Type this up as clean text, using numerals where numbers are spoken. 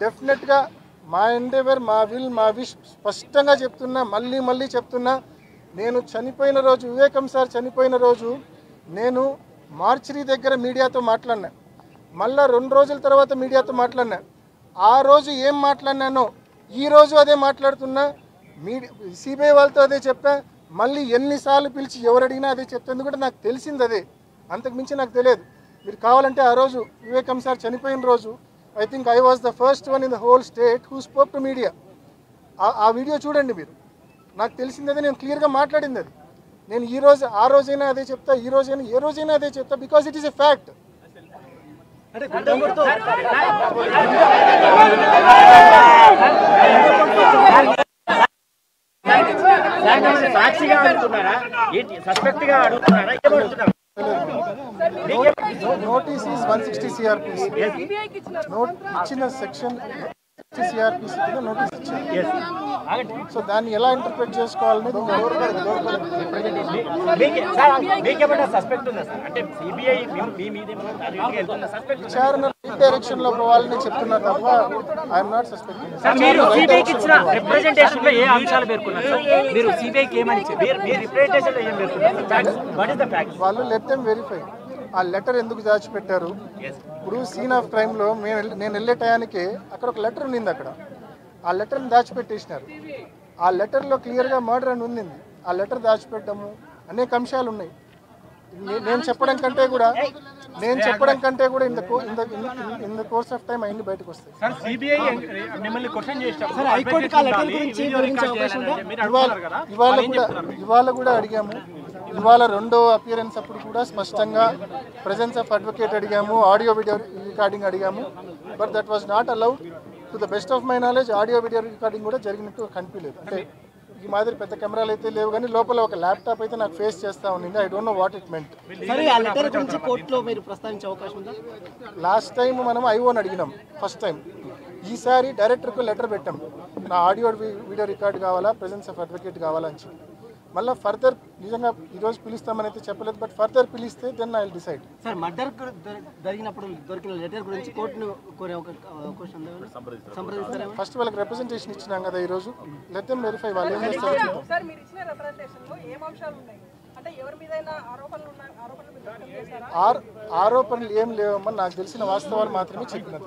డెఫినెట్గా మా ఎండేవర్, మా విల్, మా విష్ స్పష్టంగా చెప్తున్నా, మళ్ళీ చెప్తున్నా. నేను చనిపోయిన రోజు, వివేకం సార్ చనిపోయిన రోజు నేను మార్చిరీ దగ్గర మీడియాతో మాట్లాడినా, మళ్ళీ 2 రోజుల తర్వాత మీడియాతో మాట్లాడినా. ఆ రోజు ఏం మాట్లాడినానో ఈరోజు అదే మాట్లాడుతున్నా. సిబిఐ వాళ్ళతో అదే చెప్పా. మళ్ళీ ఎన్నిసార్లు పిలిచి ఎవరు అడిగినా అదే చెప్తా. ఎందుకంటే నాకు తెలిసింది అదే, అంతకుమించి నాకు తెలియదు. మీరు కావాలంటే ఆ రోజు వివేకం సార్ చనిపోయిన రోజు I think I was the first one in the whole state who spoke to media. ఆ వీడియో చూడండి మీరు. నాకు తెలిసింది అదే, నేను క్లియర్గా మాట్లాడింది అది. నేను ఈ రోజు ఆ రోజైనా అదే చెప్తా, ఈ రోజైనా ఏ రోజైనా అదే చెప్తా, because it is a fact. Notice is 160 CRPC. ఇచ్చిన సెక్షన్ సిఆర్పిసి కింద నోటీస్ ఇచ్చారు. సో దాన్ని ఎలా ఇంటర్ప్రిట్ చేసుకోవాలనేది విచారణ డైరెక్షన్ లో పోవాలని చెప్తున్నారు తప్ప ఐఎమ్ నాట్ సస్పెక్టింగ్. వాళ్ళు లెట్ దెమ్ వెరిఫై. ఆ లెటర్ ఎందుకు దాచిపెట్టారు? ఇప్పుడు సీన్ ఆఫ్ క్రైమ్లో నేను వెళ్ళే టయానికి అక్కడ ఒక లెటర్ ఉండింది. అక్కడ ఆ లెటర్ని దాచిపెట్టేసినారు. ఆ లెటర్లో క్లియర్గా మర్డర్ అని ఉంది. ఆ లెటర్ దాచిపెట్టడము అనేక అంశాలు ఉన్నాయి. నేను చెప్పడం కంటే కూడా in the course of time అన్ని బయటకు వస్తాయి. ఇవాళ కూడా అడిగాము. ఇవాళ 2వ అపియరెన్స్ అప్పుడు కూడా స్పష్టంగా ప్రెజెన్స్ ఆఫ్ అడ్వకేట్ అడిగాము, ఆడియో వీడియో రికార్డింగ్ అడిగాము. But that was not allowed. To the best of my knowledge audio video recording కూడా జరిగినట్టు కనిపించలేదు. అంటే ఈ మాదిరి పెద్ద కెమెరాలు అయితే లేవు, కానీ లోపల ఒక ల్యాప్టాప్ అయితే నాకు ఫేస్ చేస్తూ ఉండింది. I don't know what it meant. Last time మనం ఐఓని అడిగినాం ఫస్ట్ టైం. ఈసారి డైరెక్టర్కు లెటర్ పెట్టాం, నా ఆడియో వీడియో రికార్డ్ కావాలా, ప్రెజెన్స్ ఆఫ్ అడ్వకేట్ కావాలా అని చెప్పి. మళ్ళీ ఫర్దర్ నిజంగా ఈరోజు పిలుస్తామని అయితే చెప్పలేదు, బట్ ఫర్దర్ పిలిస్తే then I will decide. Sir murder జరిగినప్పుడు దొరికిన లెటర్ గురించి కోర్టును కోరే ఒక క్వశ్చన్ సంప్రదిస్తారా? ఫస్ట్ వాళ్ళకి రిప్రజెంటేషన్ ఇచ్చినాం కదా ఈరోజు, లెట్ దెమ్ వెరిఫై. వాళ్ళు ఏం చేస్తారు? ఆరోపణలు ఏం లేవమ్మా, నాకు తెలిసిన వాస్తవాలు మాత్రమే చెప్పినది.